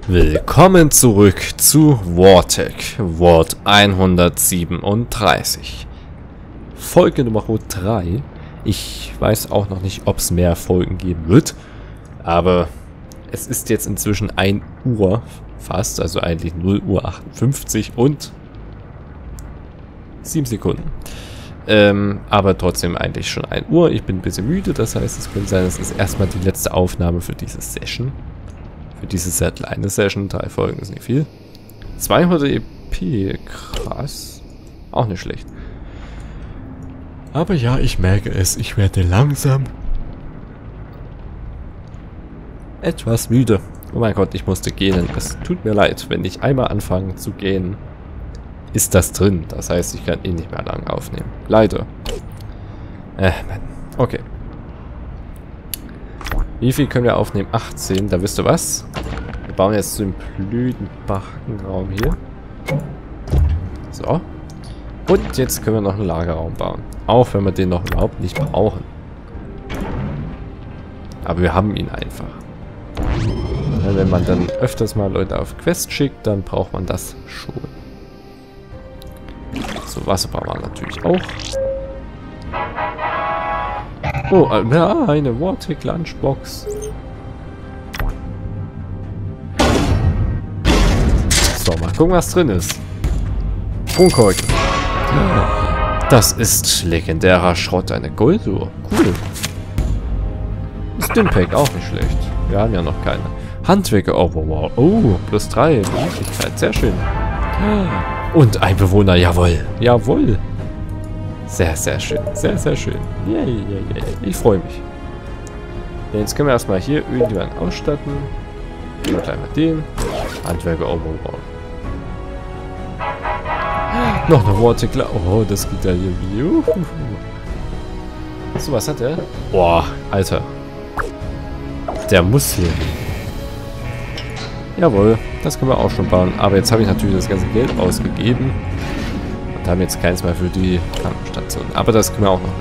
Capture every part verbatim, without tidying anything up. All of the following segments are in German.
Willkommen zurück zu Wartech, Ward hundertsiebenunddreißig. Folge Nummer drei. Ich weiß auch noch nicht, ob es mehr Folgen geben wird, aber es ist jetzt inzwischen ein Uhr fast, also eigentlich null Uhr achtundfünfzig und sieben Sekunden. Ähm, aber trotzdem eigentlich schon ein Uhr. Ich bin ein bisschen müde, das heißt, es könnte sein, es ist erstmal die letzte Aufnahme für diese Session. Für diese sehr kleine Session. Drei Folgen ist nicht viel. zweihundert E P, krass. Auch nicht schlecht. Aber ja, ich merke es, ich werde langsam etwas müde. Oh mein Gott, ich musste gähnen. Es tut mir leid, wenn ich einmal anfange zu gähnen, ist das drin. Das heißt, ich kann eh nicht mehr lang aufnehmen. Leider. Äh, Mann. Okay. Wie viel können wir aufnehmen? achtzehn. Da wisst ihr was? Wir bauen jetzt so einen blöden Backenraum hier. So. Und jetzt können wir noch einen Lagerraum bauen. Auch wenn wir den noch überhaupt nicht brauchen. Aber wir haben ihn einfach. Ja, wenn man dann öfters mal Leute auf Quest schickt, dann braucht man das schon. So, Wasser brauchen wir natürlich auch. Oh, ja, eine Wartech Lunchbox. So, mal gucken, was drin ist. Kronkorken. Das ist legendärer Schrott, eine Golduhr. Cool. Stimpack, auch nicht schlecht. Wir haben ja noch keine. Handwerker, oh wow, oh, plus drei. Möglichkeit, sehr schön. Und ein Bewohner, jawohl. Jawohl. Sehr, sehr schön. Sehr, sehr schön. Yeah, yeah, yeah. Ich freue mich. Jetzt können wir erstmal hier irgendwann ausstatten. Nehmen wir gleich mal den. Handwerker, oh, wow, wow. Noch eine Wartech. Oh, das geht ja hier wie. So, was hat der? Boah, Alter. Der muss hier. Jawohl, das können wir auch schon bauen. Aber jetzt habe ich natürlich das ganze Geld ausgegeben. Und haben jetzt keins mehr für die Krankenstation. Aber das können wir auch noch.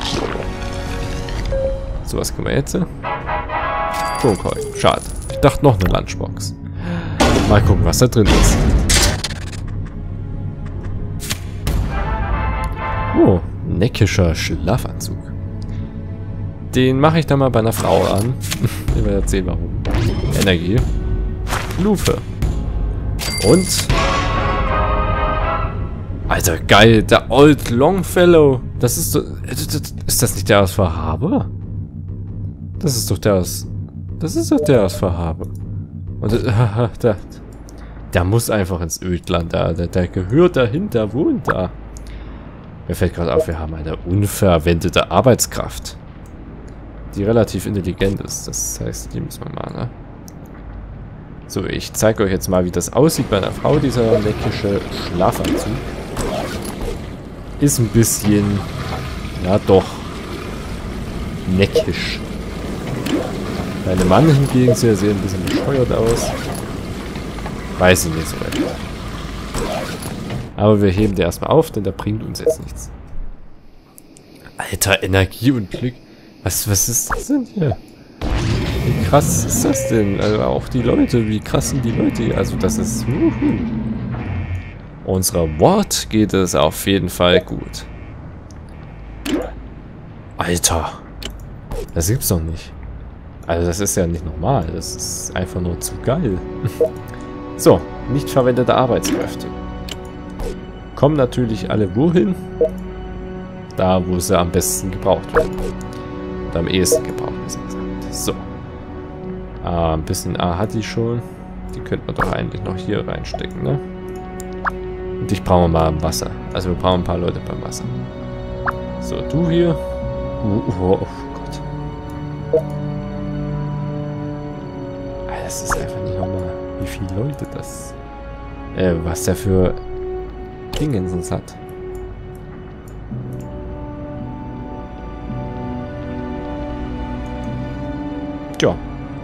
So, was können wir jetzt? Kronkorken. Schade. Ich dachte noch eine Lunchbox. Mal gucken, was da drin ist. Oh, neckischer Schlafanzug. Den mache ich dann mal bei einer Frau an. Ich werde jetzt sehen, warum. Energie. Lupe. Und... Alter, geil. Der Old Longfellow. Das ist so... Ist das nicht der aus Verhabe? Das ist doch der aus... Das ist doch der aus Verhabe. Und äh, der... Der muss einfach ins Ödland. Der, der, der gehört dahin, der wohnt da. Mir fällt gerade auf, wir haben eine unverwendete Arbeitskraft. Die relativ intelligent ist. Das heißt, die müssen wir mal, ne? So, ich zeige euch jetzt mal, wie das aussieht bei einer Frau, dieser neckische Schlafanzug. Ist ein bisschen, ja doch, neckisch. Bei einem Mann hingegen sieht er ein bisschen bescheuert aus. Weiß ich nicht so recht. Aber wir heben den erstmal auf, denn der bringt uns jetzt nichts. Alter, Energie und Glück. Was, was ist das denn hier? Wie krass ist das denn? Also auch die Leute, wie krass sind die Leute hier? Also das ist... Wuhu. Unserer Ward geht es auf jeden Fall gut. Alter. Das gibt's doch nicht. Also das ist ja nicht normal. Das ist einfach nur zu geil. So, nicht verwendete Arbeitskräfte. Kommen natürlich alle wohin? Da, wo sie am besten gebraucht werden. Und am ehesten gebraucht werden. So. Ah, ein bisschen A hat die schon. Die könnte man doch eigentlich noch hier reinstecken, ne? Und ich brauche mal Wasser. Also wir brauchen ein paar Leute beim Wasser. So, du hier. Uh, oh, oh Gott. Das ist einfach nicht normal, wie viele Leute das... Äh, was der für Dingensens hat. Tja.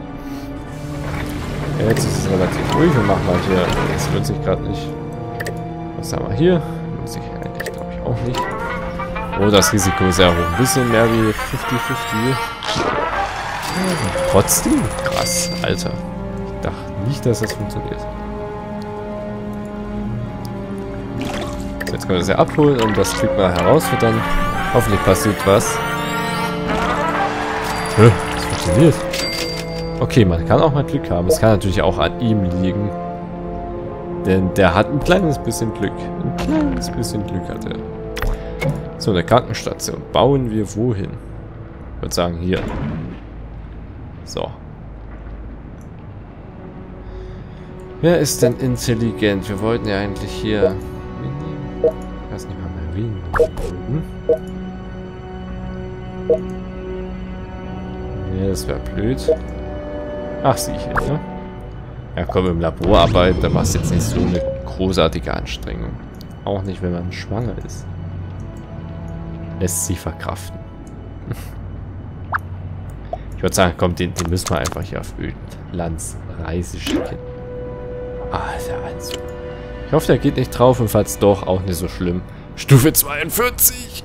Jetzt ist es relativ ruhig. Wir machen mal hier. Das lohnt sich gerade nicht. Was haben wir hier? Lohnt sich eigentlich, glaube ich, auch nicht. Oh, das Risiko ist ja hoch. Ein bisschen mehr wie fünfzig fünfzig. Trotzdem? Krass, Alter. dachte nicht, dass das funktioniert. So, jetzt können wir das ja abholen und das Stück mal herausfüttern. Hoffentlich passiert was. Hä? Das funktioniert. Okay, man kann auch mal Glück haben. Es kann natürlich auch an ihm liegen. Denn der hat ein kleines bisschen Glück. Ein kleines bisschen Glück hat er. So, eine Krankenstation. Bauen wir wohin? Ich würde sagen, hier. So. Wer ist denn intelligent? Wir wollten ja eigentlich hier... Ich weiß nicht mal mehr, wen wir wollten. Nee, das wäre blöd. Ach, sie hier, ne? Ja, komm, im Labor arbeiten, da war es jetzt nicht so eine großartige Anstrengung. Auch nicht, wenn man schwanger ist. Lässt sie verkraften. Ich würde sagen, komm, den, den müssen wir einfach hier auf Ödlands Reise schicken. Ah, der Anzug. Ich hoffe, der geht nicht drauf und falls doch, auch nicht so schlimm. Stufe zweiundvierzig!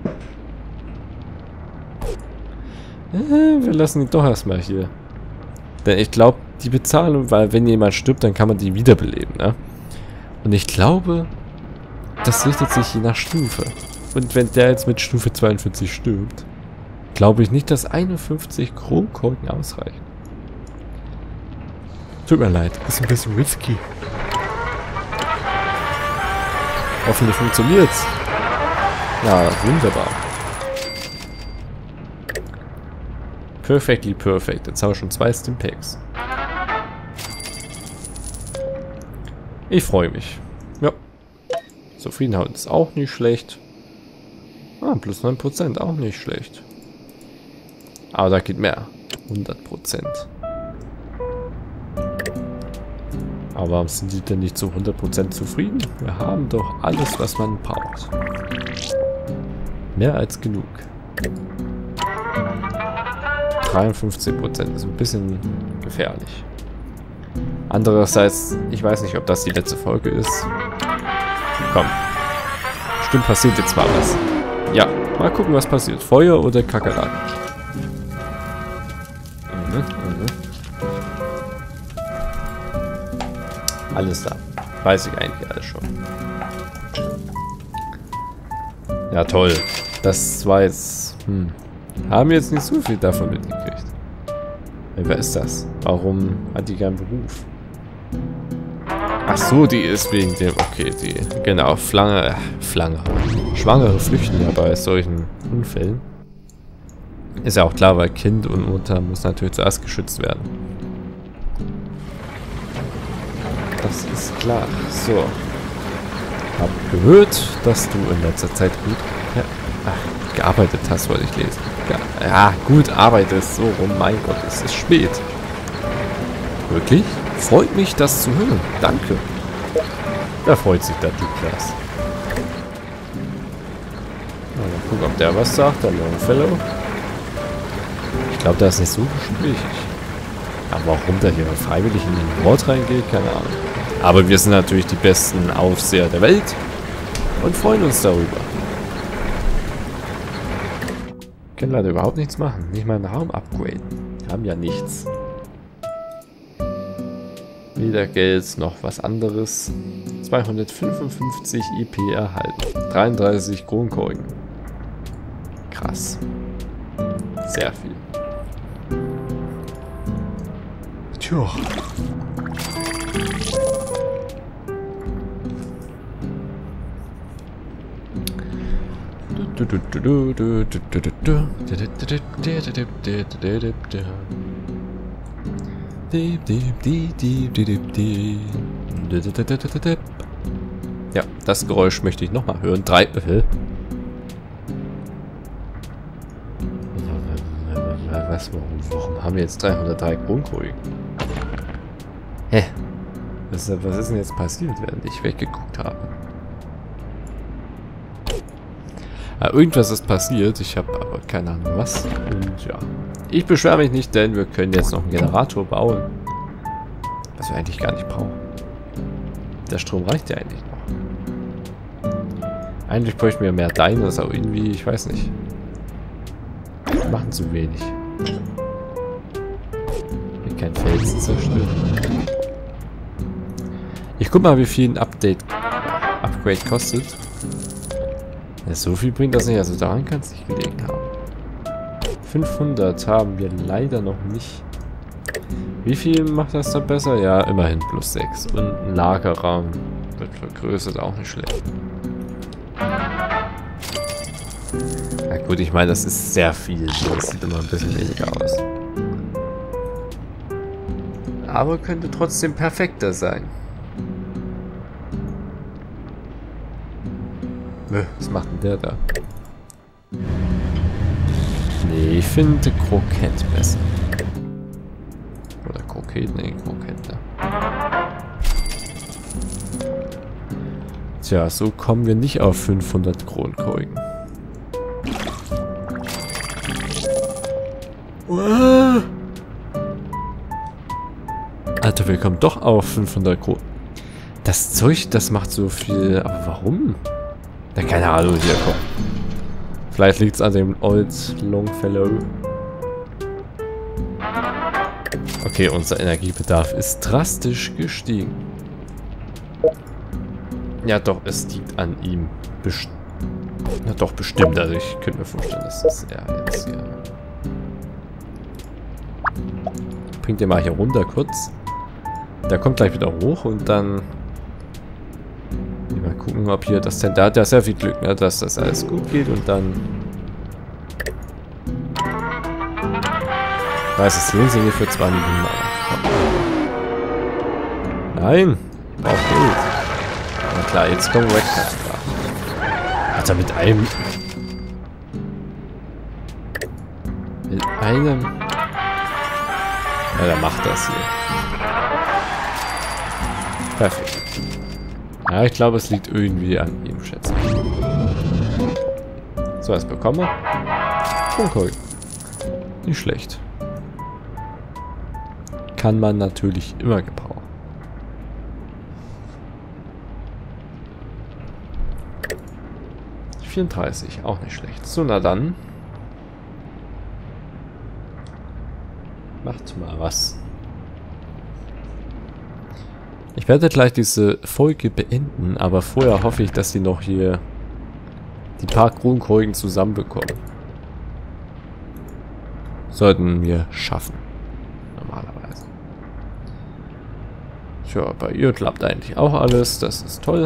Äh, wir lassen ihn doch erstmal hier. Denn ich glaube, die Bezahlung, weil wenn jemand stirbt, dann kann man die wiederbeleben, ne? Und ich glaube, das richtet sich je nach Stufe. Und wenn der jetzt mit Stufe zweiundvierzig stirbt, glaube ich nicht, dass einundfünfzig Kronkorken ausreichen. Tut mir leid, ist ein bisschen risky. Hoffentlich funktioniert's. Ja, wunderbar. Perfectly perfect. Jetzt haben wir schon zwei Stimpaks. Ich freue mich. Ja. Zufriedenheit ist auch nicht schlecht. Ah, plus neun Prozent, auch nicht schlecht. Aber da geht mehr. hundert Prozent. Aber warum sind die denn nicht zu hundert Prozent zufrieden? Wir haben doch alles, was man braucht. Mehr als genug. dreiundfünfzig Prozent ist ein bisschen gefährlich. Andererseits, ich weiß nicht, ob das die letzte Folge ist. Komm. Stimmt, passiert jetzt mal was. Ja, mal gucken, was passiert. Feuer oder Kakerlaken? Mhm, mhm. Alles da. Weiß ich eigentlich alles schon. Ja, toll. Das war jetzt... Hm. Haben wir jetzt nicht so viel davon mitgekriegt. Wer ist das? Warum hat die keinen Beruf? Ach so, die ist wegen dem... Okay, die... Genau, Flange... Flange. Schwangere flüchten ja bei solchen Unfällen. Ist ja auch klar, weil Kind und Mutter muss natürlich zuerst geschützt werden. Das ist klar. So. Hab gehört, dass du in letzter Zeit gut... Ja, ach, gearbeitet hast, wollte ich lesen. Ja, ja, gut arbeitest. So, oh mein Gott, es ist spät. Wirklich? Freut mich, das zu hören. Danke. Da freut sich der Douglas. Mal gucken, ob der was sagt, der Longfellow. Ich glaube, der ist nicht so gesprächig. Aber warum der hier freiwillig in den Wort reingeht, keine Ahnung. Aber wir sind natürlich die besten Aufseher der Welt und freuen uns darüber. Können leider überhaupt nichts machen. Nicht mal einen Raum upgraden. Haben ja nichts. Weder Geld noch was anderes. zweihundertfünfundfünfzig I P erhalten. dreiunddreißig Kronkorken. Krass. Sehr viel. Tja. Ja, das Geräusch möchte ich nochmal hören. Drei. Äh. Was? Warum, warum haben wir jetzt dreihundertdrei Kronkorken? Hä? Was, was ist denn jetzt passiert, während ich weggeguckt habe? Ja, irgendwas ist passiert, ich habe aber keine Ahnung was. Und ja, ich beschwere mich nicht, denn wir können jetzt noch einen Generator bauen. Was wir eigentlich gar nicht brauchen. Der Strom reicht ja eigentlich noch. Eigentlich bräuchten wir mehr Diners, aber irgendwie, ich weiß nicht. Wir machen zu wenig. Wir kein Felsen zerstören. Ich guck mal, wie viel ein Update Upgrade kostet. Ja, so viel bringt das nicht, also daran kann es nicht gelegen haben. fünfhundert haben wir leider noch nicht. Wie viel macht das da besser? Ja, immerhin plus sechs. Und ein Lagerraum wird vergrößert, auch nicht schlecht. Na gut, ich meine, das ist sehr viel. Das sieht immer ein bisschen weniger aus. Aber könnte trotzdem perfekter sein. Was macht denn der da? Nee, ich finde Krokett besser. Oder Kroket? Nee, Krokette. Tja, so kommen wir nicht auf fünfhundert Kronkorken. Alter, wir kommen doch auf fünfhundert Kronen. Das Zeug, das macht so viel. Aber warum? Na, keine Ahnung, hier, komm. Vielleicht liegt es an dem Old Longfellow. Okay, unser Energiebedarf ist drastisch gestiegen. Ja, doch, es liegt an ihm. Best ja, doch, bestimmt. Also, ich könnte mir vorstellen, dass das er jetzt hier. Bringt den mal hier runter kurz. Der kommt gleich wieder hoch und dann. Mal gucken, ob hier das denn. Da hat ja sehr viel Glück, ne, dass das alles gut geht und dann. Ich weiß, es lohnt sich nicht für zwei Minuten, aber. Nein! Ich brauch Geld. Na klar, jetzt kommen weg. Hat er mit einem. Mit einem. Ja, der macht das hier. Perfekt. Ja, ich glaube, es liegt irgendwie an ihm, schätze ich. So, was bekommen wir? Kronkorken. Nicht schlecht. Kann man natürlich immer gebrauchen. vierunddreißig, auch nicht schlecht. So, na dann. Macht mal was. Ich werde gleich diese Folge beenden, aber vorher hoffe ich, dass sie noch hier die paar Kronkorken zusammenbekommen. Sollten wir schaffen. Normalerweise. Tja, bei ihr klappt eigentlich auch alles. Das ist toll.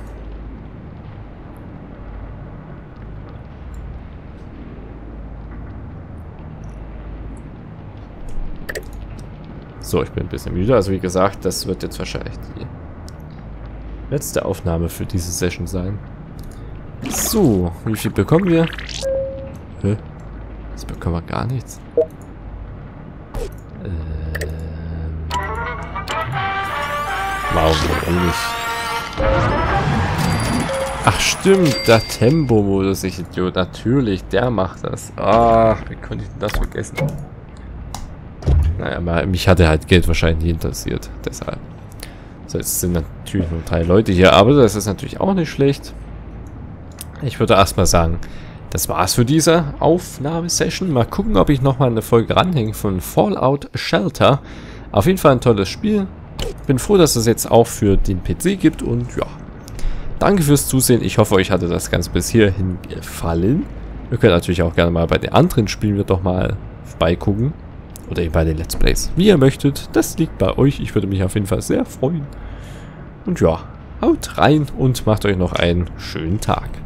So, ich bin ein bisschen müde. Also wie gesagt, das wird jetzt wahrscheinlich die letzte Aufnahme für diese Session sein. So, wie viel bekommen wir? Hä? Jetzt bekommen wir gar nichts. Ähm. Warum denn nicht? Ach stimmt, der Tempo-Modus, ich Idiot. Natürlich, der macht das. Ach, wie konnte ich denn das vergessen? Naja, mich hatte halt Geld wahrscheinlich nie interessiert. Deshalb. So, jetzt sind natürlich nur drei Leute hier, aber das ist natürlich auch nicht schlecht. Ich würde erstmal sagen, das war's für diese Aufnahmesession. Mal gucken, ob ich nochmal eine Folge ranhänge von Fallout Shelter. Auf jeden Fall ein tolles Spiel. Bin froh, dass es jetzt auch für den P C gibt und ja. Danke fürs Zusehen. Ich hoffe, euch hatte das Ganze bis hierhin gefallen. Ihr könnt natürlich auch gerne mal bei den anderen Spielen wir doch mal vorbeigucken. Oder eben bei den Let's Plays. Wie ihr möchtet, das liegt bei euch. Ich würde mich auf jeden Fall sehr freuen. Und ja, haut rein und macht euch noch einen schönen Tag.